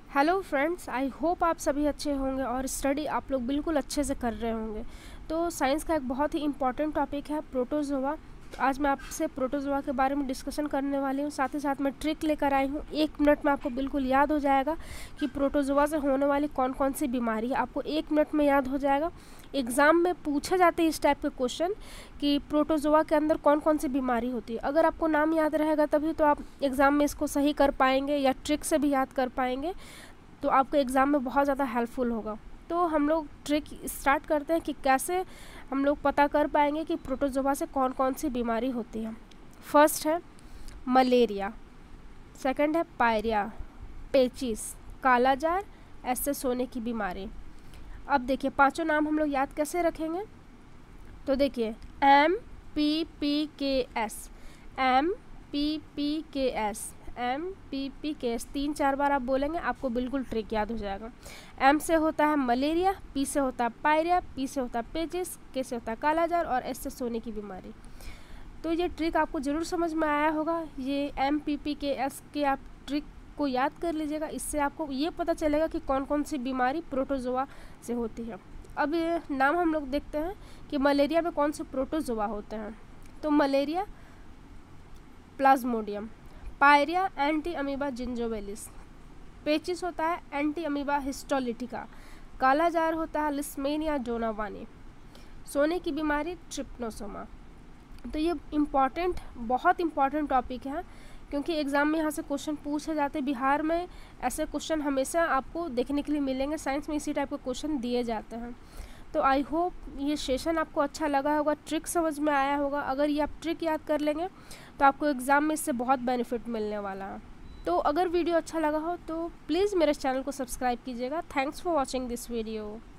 Hello friends, I hope आप सभी अच्छे होंगे और स्टडी आप लोग बिल्कुल अच्छे से कर रहे होंगे। तो साइंस का एक बहुत ही इम्पॉर्टेंट टॉपिक है प्रोटोजोआ। तो आज मैं आपसे प्रोटोजोआ के बारे में डिस्कशन करने वाली हूँ। साथ ही साथ मैं ट्रिक लेकर आई हूँ। 1 मिनट में आपको बिल्कुल याद हो जाएगा कि प्रोटोजोआ से होने वाली कौन कौन सी बीमारी है। आपको 1 मिनट में याद हो जाएगा। एग्ज़ाम में पूछे जाते हैं इस टाइप के क्वेश्चन कि प्रोटोजोआ के अंदर कौन कौन सी बीमारी होती है। अगर आपको नाम याद रहेगा तभी तो आप एग्ज़ाम में इसको सही कर पाएंगे या ट्रिक से भी याद कर पाएंगे, तो आपको एग्ज़ाम में बहुत ज़्यादा हेल्पफुल होगा। तो हम लोग ट्रिक स्टार्ट करते हैं कि कैसे हम लोग पता कर पाएंगे कि प्रोटोजोआ से कौन कौन सी बीमारी होती है। फर्स्ट है मलेरिया, सेकंड है पायरिया, पेचिस, कालाजार, ऐसे सोने की बीमारी। अब देखिए पांचों नाम हम लोग याद कैसे रखेंगे। तो देखिए MPPKS, MPPKS, MPPKS 3-4 बार आप बोलेंगे, आपको बिल्कुल ट्रिक याद हो जाएगा। M से होता है मलेरिया, P से होता है पायरिया, P से होता है पेचिस, K से होता है कालाजार और S से सोने की बीमारी। तो ये ट्रिक आपको ज़रूर समझ में आया होगा। ये MPPKS के आप ट्रिक को याद कर लीजिएगा। इससे आपको ये पता चलेगा कि कौन कौन सी बीमारी प्रोटोजोआ से होती है। अब ये नाम हम लोग देखते हैं कि मलेरिया में कौन से प्रोटोजोआ होते हैं। तो malaria plasmodium, pyorrhoea entamoeba gingivalis, पेचिस होता है एंटी अमीबा हिस्टोलिटिका, कालाजार होता है लिस्मेनिया जोनावानी, सोने की बीमारी ट्रिप्नोसोमा। तो ये बहुत इम्पॉर्टेंट टॉपिक है क्योंकि एग्ज़ाम में यहाँ से क्वेश्चन पूछे जाते हैं। बिहार में ऐसे क्वेश्चन हमेशा आपको देखने के लिए मिलेंगे। साइंस में इसी टाइप के क्वेश्चन दिए जाते हैं। तो आई होप ये सेशन आपको अच्छा लगा होगा, ट्रिक समझ में आया होगा। अगर ये आप ट्रिक याद कर लेंगे तो आपको एग्ज़ाम में इससे बहुत बेनिफिट मिलने वाला है। तो अगर वीडियो अच्छा लगा हो तो प्लीज़ मेरे चैनल को सब्सक्राइब कीजिएगा। Thanks for watching this video.